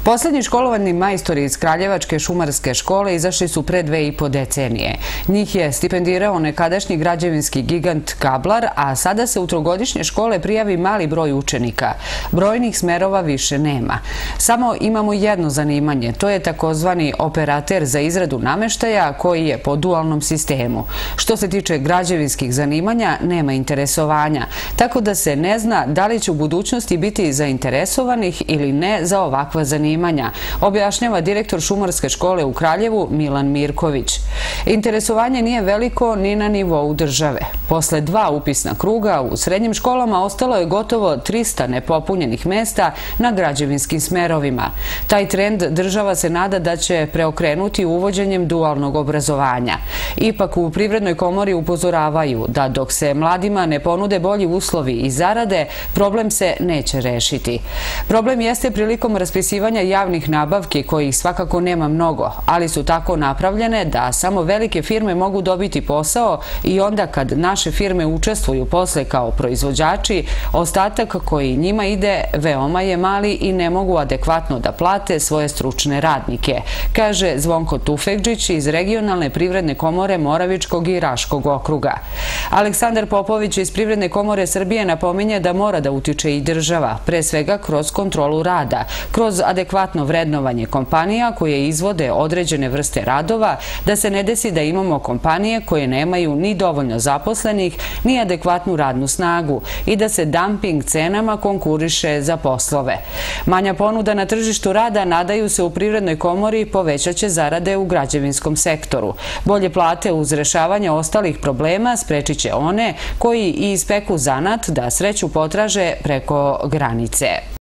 Poslednji školovani majstori iz Kraljevačke šumarske škole izašli su pre 2,5 decenije. Njih je stipendirao nekadašnji građevinski gigant Kablar, a sada se u trogodišnje škole prijavi mali broj učenika. Brojnih smerova više nema. Samo imamo jedno zanimanje, to je takozvani operater za izradu nameštaja koji je po dualnom sistemu. Što se tiče građevinskih zanimanja, nema interesovanja, tako da se ne zna da li će u budućnosti biti zainteresovanih ili ne za ovakva zanimanja, objašnjava direktor šumarske škole u Kraljevu Milan Mirković. Interesovanje nije veliko ni na nivou države. Posle 2 upisna kruga u srednjim školama ostalo je gotovo 300 nepopunjenih mesta na građevinskim smerovima. Taj trend država se nada da će preokrenuti uvođenjem dualnog obrazovanja. Ipak u Privrednoj komori upozoravaju da dok se mladima ne ponude bolji uslovi i zarade, problem se neće rešiti. Problem jeste prilikom raspisivanja javnih nabavki, kojih svakako nema mnogo, ali su tako napravljene da samo velike firme mogu dobiti posao i onda kad naše firme učestvuju posle kao proizvođači, ostatak koji njima ide veoma je mali i ne mogu adekvatno da plate svoje stručne radnike, kaže Zvonko Tufekđić iz Regionalne privredne komore Moravičkog i Raškog okruga. Aleksandar Popović iz Privredne komore Srbije napominje da mora da utiče i država, pre svega kroz kontrolu rada, kroz adekvatno vrednovanje kompanija koje izvode određene vrste radova, da se ne desi da imamo kompanije koje nemaju ni dovoljno zaposlenih, ni adekvatnu radnu snagu i da se damping cenama konkuriše za poslove. Manja ponuda na tržištu rada, nadaju se u Privrednoj komori, povećaće zarade u građevinskom sektoru. Bolje plate uz rešavanje ostalih problema sprečiće one koji i ispeku zanat da sreću potraže preko granice.